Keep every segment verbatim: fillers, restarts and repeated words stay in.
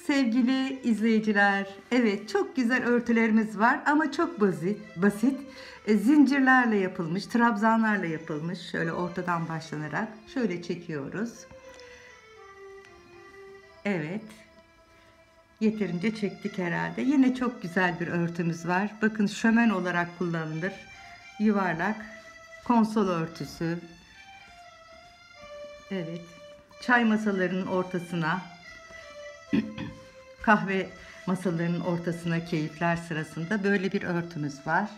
Sevgili izleyiciler, evet çok güzel örtülerimiz var ama çok basit, basit. E, zincirlerle yapılmış, trabzanlarla yapılmış. Şöyle ortadan başlanarak şöyle çekiyoruz. Evet, yeterince çektik herhalde. Yine çok güzel bir örtümüz var. Bakın şömen olarak kullanılır. Yuvarlak konsol örtüsü. Evet, çay masalarının ortasına, kahve masalarının ortasına keyifler sırasında böyle bir örtümüz var.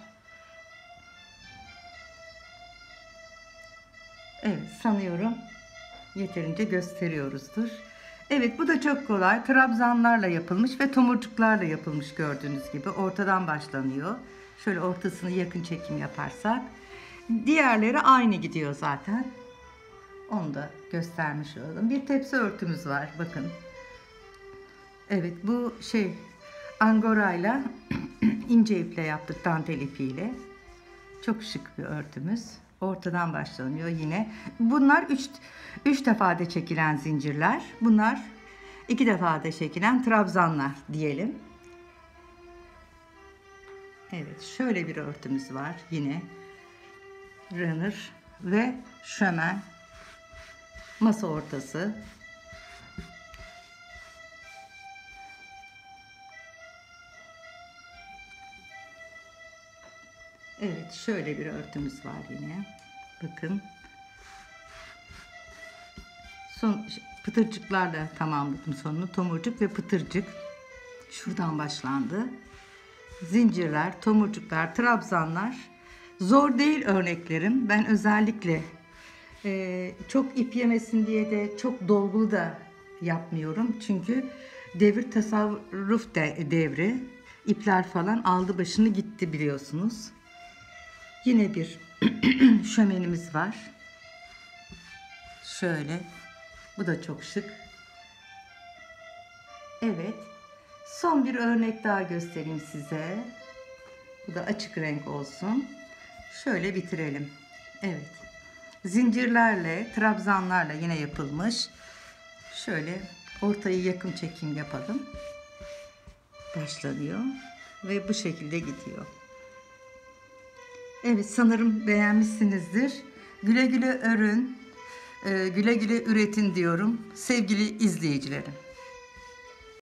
Evet, sanıyorum yeterince gösteriyoruzdur. Evet, bu da çok kolay. Trabzanlarla yapılmış ve tomurcuklarla yapılmış, gördüğünüz gibi. Ortadan başlanıyor. Şöyle ortasını yakın çekim yaparsak. Diğerleri aynı gidiyor zaten. Onu da göstermiş olalım. Bir tepsi örtümüz var, bakın. Evet, bu şey angorayla ince iple yaptık, dantel ipiyle. Çok şık bir örtümüz. Ortadan başlanıyor yine. Bunlar üç, üç defada çekilen zincirler. Bunlar iki defada çekilen trabzanlar diyelim. Evet, şöyle bir örtümüz var yine. Runner ve şömen. Masa ortası. Evet, şöyle bir örtümüz var yine. Bakın. Son pıtırcıklarla tamamladım sonunu. Tomurcuk ve pıtırcık. Şuradan başlandı. Zincirler, tomurcuklar, trabzanlar. Zor değil örneklerim. Ben özellikle e, çok ip yemesin diye de çok dolgulu da yapmıyorum. Çünkü devir tasarruf de, devri. İpler falan aldı başını gitti, biliyorsunuz. Yine bir şömenimiz var. Şöyle. Bu da çok şık. Evet. Son bir örnek daha göstereyim size. Bu da açık renk olsun. Şöyle bitirelim. Evet. Zincirlerle, trabzanlarla yine yapılmış. Şöyle ortayı yakın çekim yapalım. Başlanıyor. Ve bu şekilde gidiyor. Evet, sanırım beğenmişsinizdir. Güle güle örün, güle güle üretin diyorum sevgili izleyicilerim.